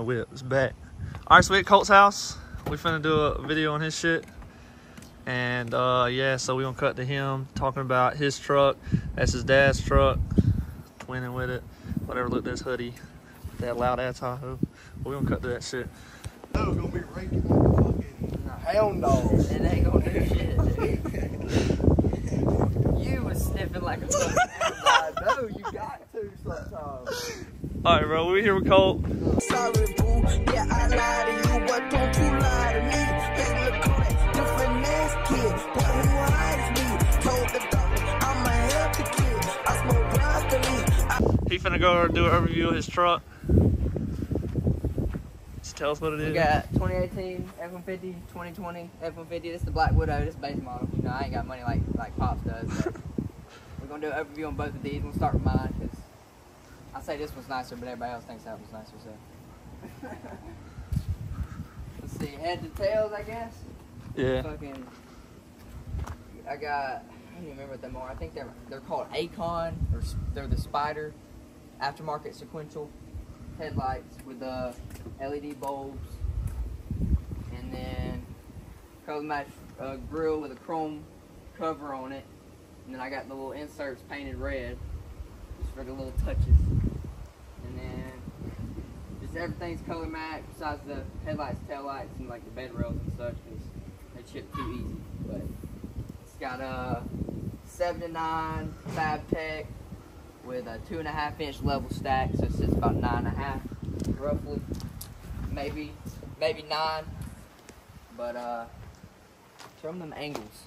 that whip. It's back. All right, so we at Colt's house. We finna do a video on his shit. And yeah, so we gonna cut to him talking about his truck. That's his dad's truck. Twinning with it. Whatever, look, this hoodie. That loud ass Tahoe. We gonna cut to that shit. That was gonna be raking like a fucking hound dog. It ain't gonna do shit, dude. You was sniffing like a fucking I know, you got to sometimes. Alright, bro, we here with Colt. Sorry, boo. Yeah, I lied to you, but don't you lie to me. Hey, look on that different ass kid. Boy, who hides me? Told the doctor I'm a healthy kid. I smoke broccoli. He finna go do a review of his truck. Just tell us what it is. We got 2018 F-150, 2020 F-150. This is the Black Widow. This is base model. You know, I ain't got money like Pops does. But we're gonna do an overview on both of these. We'll start with mine because I say this one's nicer, but everybody else thinks that one's nicer. So let's see, head to tails, I guess. Yeah. Fucking, I don't even remember what them are. I think they're called Acon, or they're the Spider aftermarket sequential headlights with LED bulbs, and then color match grill with a chrome cover on it, and then I got the little inserts painted red just for the little touches, and then just everything's color matched besides the headlights, taillights, and like the bed rails and such, because they chip too easy. But it's got a 7-9 Fab Tech with a 2.5-inch level stack, so it sits about 9.5 roughly, maybe 9. But show them them angles.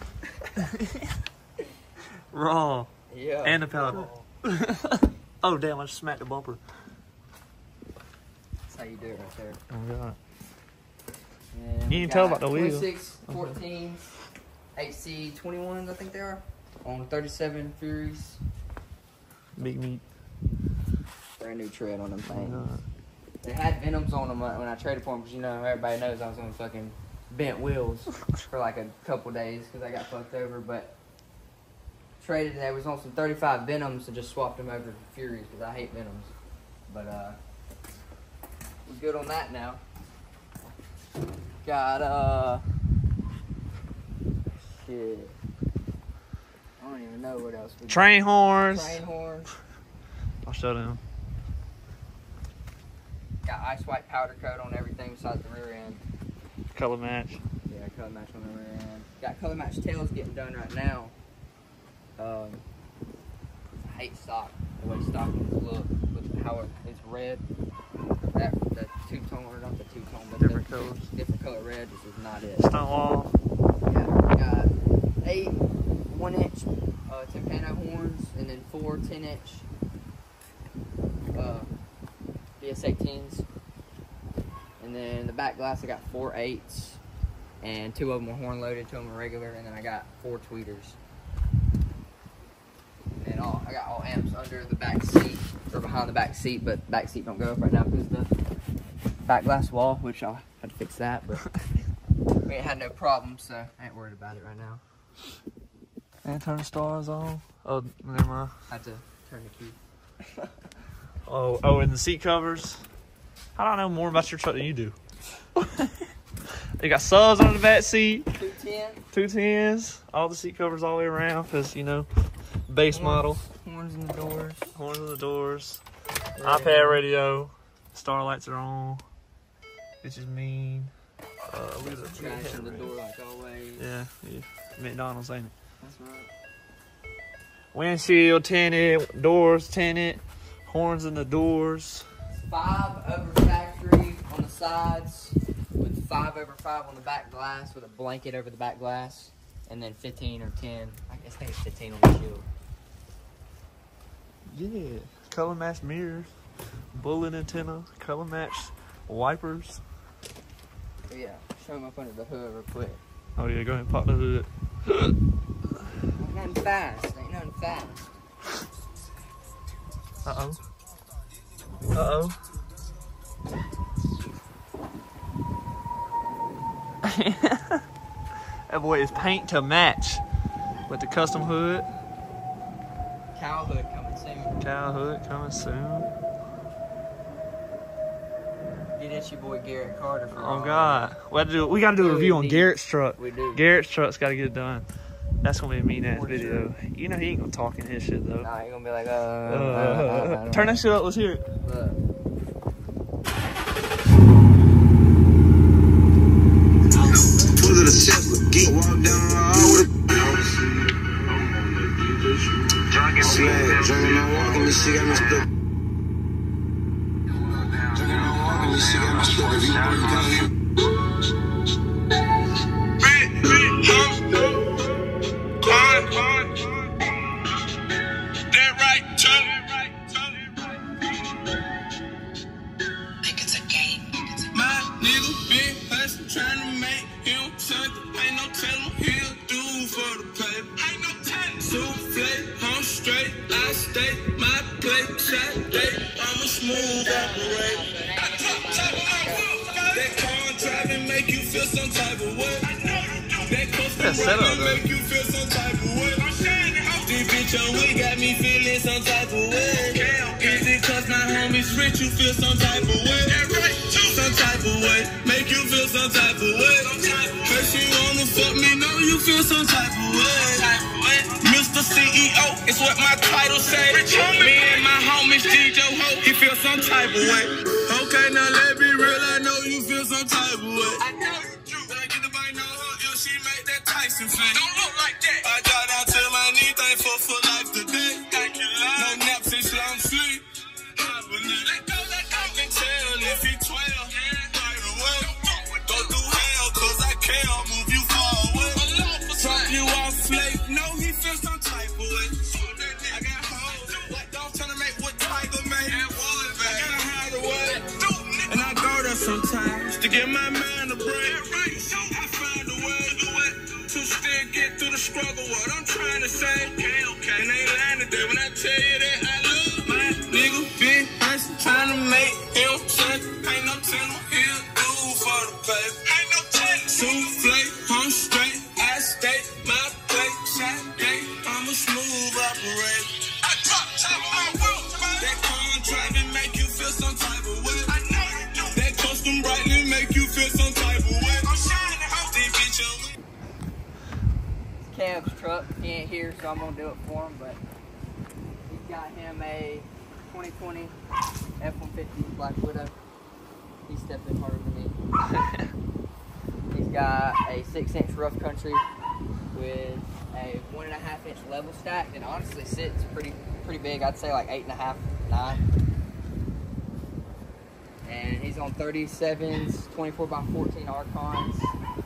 Raw. Yeah. And the powder. Oh damn, I just smacked the bumper. That's how you do it right there. Oh god. And You we didn't tell got about the wheels. 26, 14, HC21s, I think they are, on 37 Furies. Big meat. Brand new tread on them Oh things. god. They had Venoms on them when I traded for them, because you know everybody knows I was on fucking bent wheels for like a couple days because I got fucked over. But traded, and they was on some 35 Venoms, and just swapped them over to Furies because I hate Venoms. But we're good on that now. Got shit. I don't even know what else. We got. Train horns. Train horns. I'll show them. Got ice white powder coat on everything besides the rear end. Color match. Yeah, color match on the rear end. Got color match tails getting done right now. I hate stock. The way stock look with how it's red. That two-tone, or not the two-tone, but Different the colors. different color red. This is not it. Stunt wall. Yeah, got 8 1-inch Tucano horns, and then 4 10-inch DS18s. And then the back glass, I got 4 8s, and 2 of them are horn loaded, 2 of them are regular, and then I got 4 tweeters. And then I got all amps under the back seat, or behind the back seat, but back seat don't go up right now because the back glass wall, which I'll have to fix that, but we ain't had no problems, so I ain't worried about it right now. And turn the stars on. Oh, never mind. Had to turn the key. Oh, and the seat covers. How do I know more about your truck than you do? You got subs under the back seat. 210. 210s. All the seat covers all the way around because, you know, base model. Horns in the doors. Horns on the doors. iPad radio. Star lights are on. Which is mean. Look at the Trash in the door like always. Yeah. McDonald's, ain't it? That's right. Windshield tinted, doors tinted, horns in the doors. 5 over factory on the sides, with 5 over 5 on the back glass, with a blanket over the back glass, and then 15 or 10. I think it's 15 on the shield. Yeah. Color matched mirrors, bullet antenna, color matched wipers. But yeah, show them up under the hood real quick. Oh yeah, go ahead and pop the hood. Ain't nothing fast. Ain't nothing fast. Uh-oh. Uh-oh. That boy is paint to match with the custom hood. Cow hood coming soon. Cow hood coming soon. It's your boy Garrett Carter from Oh God, we gotta do a review on Garrett's truck. We do. Garrett's truck's gotta get done. That's gonna be a mean ass video. You know he ain't gonna talk in his shit though. Nah, you're gonna be like, Turn that shit up. Let's hear it. Look. Pull it a Tesla, geek walk down the hall with a drinking and walking, this shit got me stuck. Drinking and walking, this shit got me stuck. If you That setup though. we got me feeling some type of way. Is it cause my homies rich, you feel some type of way? Some type of way, make you feel some type of way. Cause you wanna fuck me, know you feel some type of way. Mr. CEO, it's what my title say. Me and my homies DJ Ho, he feel some type of way. Okay, now let me real, I know you feel some type of way. I know you do. When I get the bite, know her, yo, she make that Tyson face. Don't look like that. I got down to my knee, thankful for life today. Thank you, Lord. No naps, it's long sleep. I believe. Let go. I can tell if he 12. Right away. Go through hell, cause I can't move you far away. Drop you off slave, no, he feels some type of way. I got hoes, don't tell him make what Tiger made. I gotta hide away. And I go there sometimes to get my mind a break. I find a way to still get through the struggle. What I'm trying to say, okay. And ain't lying today when I tell you that I love my nigga. Big hurts trying to make him suck. Ain't no telling he'll do for the paper. Ain't no telling. Souffle, I'm straight. I stay my place. Shot day, I'm a smooth operator. I drop top my wheels. That contract and make you feel some type of way. I know you do. That custom brightly make you feel some type of way. I'm shining out this bitch on me. Cam's truck. He ain't here, so I'm gonna do it for him. But he's got him a 2020 F-150 Black Widow. He stepped in harder than me. He's got a 6-inch rough country with a 1.5-inch level stack, and honestly sits pretty big. I'd say like 8.5, 9. And he's on 37s, 24x14 Archons.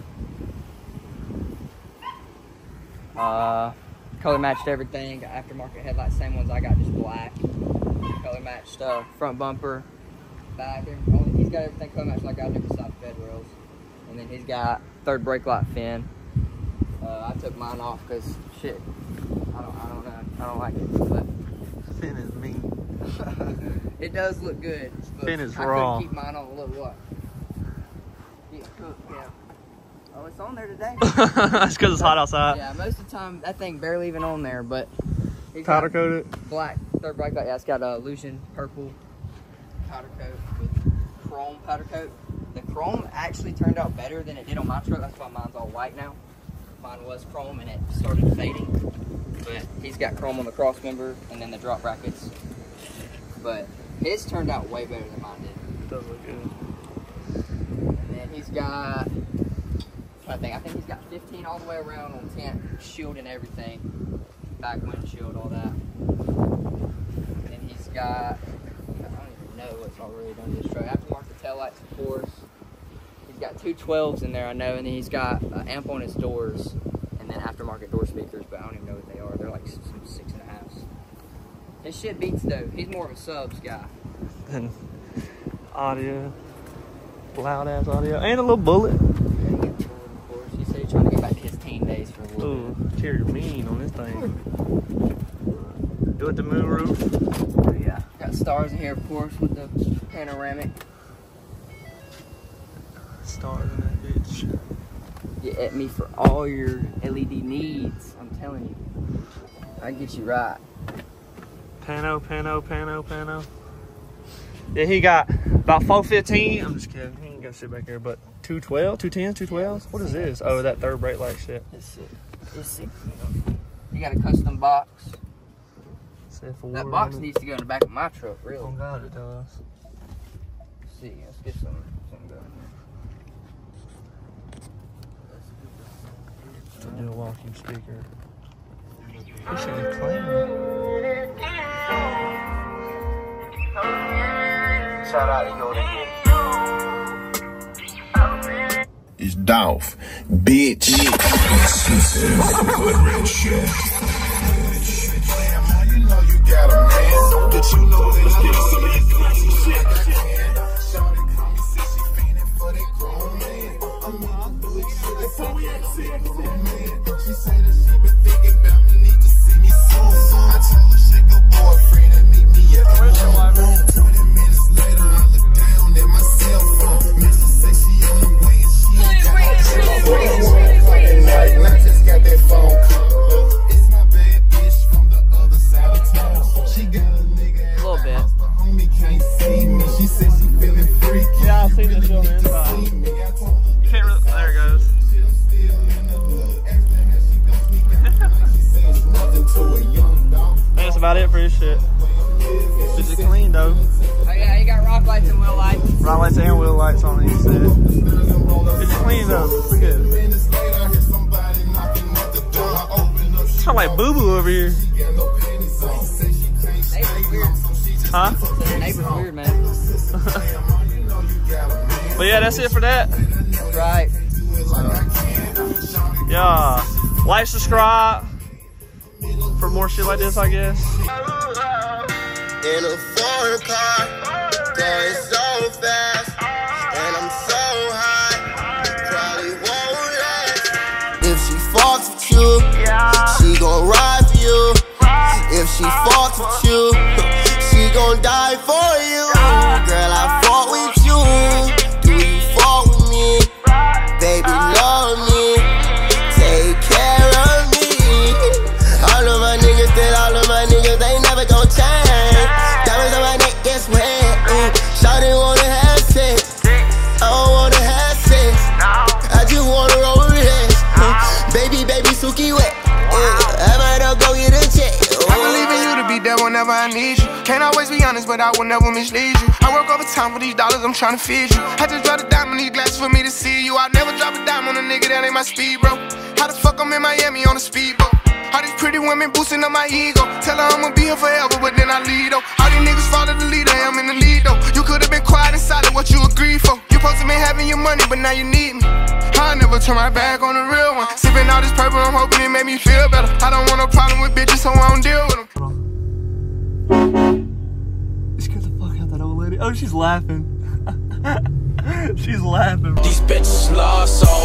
Color matched everything. Got aftermarket headlights, same ones I got, just black. Color matched front bumper, back. He's got everything color matched like I do beside the bed rails. And then he's got third brake light fin. I took mine off because shit, I don't know, I don't like it. But Fin is mean. it does look good. But Fin is I raw. couldn't keep mine on. Look what. Get cooked, yeah. Oh, it's on there today. That's because it's hot outside. Yeah, most of the time that thing barely even on there, but he's Powder got coated. black third brake light. Yeah, it's got a Illusion purple powder coat with chrome powder coat. The chrome actually turned out better than it did on my truck. That's why mine's all white now. Mine was chrome and it started fading. But he's got chrome on the cross member and then the drop brackets. But his turned out way better than mine did. Does look good. And then he's got, I think he's got 15 all the way around on tent, shield and everything. Back windshield, all that. And then he's got, I don't even know what's all really done to this truck. Aftermarket taillights, of course. He's got two 12s in there, I know, and then he's got an amp on his doors, and then aftermarket door speakers, but I don't even know what they are. They're like some 6.5s. His shit beats though. He's more of a subs guy. And audio, loud ass audio, and a little bullet. Of course, he said he's trying to get back to his teen days for a little Ooh, interior mean on this thing. Do it the moon roof. bit. Yeah. Got stars in here, of course, with the panoramic. Stars in that bitch. Get at me for all your LED needs. I'm telling you, I get you right. Pano, pano, pano, pano. Yeah, he got about 415. I'm just kidding. He ain't got shit back here, but 212, 210s, 212s. What is this? Oh, that third brake light shit. It's sick. You got a custom box. That box needs to go in the back of my truck, really. Oh God, it does. Let's see, let's get something going here. Do a walking speaker. This shit is clean. Shout out to Yoda. It's Dolph, bitch. Good real shit. You know you got a man, but you know that let's get some of that shit. Shawty call me since she fiending for that grown man. I'm in the good shit before we exit grown man. She say that she been thinking about me, need to see me soon. I told her shake her boyfriend and meet me at the room. 20 minutes later, I look down at my cell phone. Mrs. say she on the way and she ain't got no cell phone. Fucking night, and I just got that phone call. It's my bad bitch from the other side of town. She got a nigga at little bit. house, but homie can't see me. She said she feeling freaky. Yeah, I've seen this show, man. You can't really. There it goes. That's about it for this shit. This is clean though. Oh yeah, you got rock lights and wheel lights. Rock lights and wheel lights on these set. It's clean though. Pretty good. Sound like Boo Boo over here. Neighbor's weird. Huh? Neighbor's weird, man. But yeah, that's it for that. Right. Yeah. Like, subscribe for more shit like this, I guess. In a foreign car, going so fast, and I'm so high, probably won't last. If she fucks with you, she gon' ride for you. If she fucks with you, she gon' die for you. Girl, I fought with you. Do you fuck with me? Baby, love me. Take care of me. All of my niggas, they never gon' change. Diamonds on my neck, guess what? Shawty wanna have sex. I don't wanna have sex. I just wanna roll with this. Baby, Suki wet. I might go get a check. I believe in you to be there whenever I need you. Can't always be honest, but I will never mislead you. I work overtime for these dollars, I'm trying to feed you. I just dropped a dime on these glasses for me to see you. I never drop a dime on a nigga, that ain't my speed, bro. How the fuck I'm in Miami on a speedboat? All these pretty women boosting up my ego. Tell her I'ma be here forever, but then I lead, though. All these niggas follow the leader, I'm in the lead, though. You could've been quiet and silent, what you agreed for. You supposed to be having your money, but now you need me. I never turn my back on the real one. Sipping all this purple, I'm hoping it made me feel better. I don't want no problem with bitches, so I don't deal with them. You scared the fuck out of that old lady. Oh, she's laughing. She's laughing, bro. These bitches lost all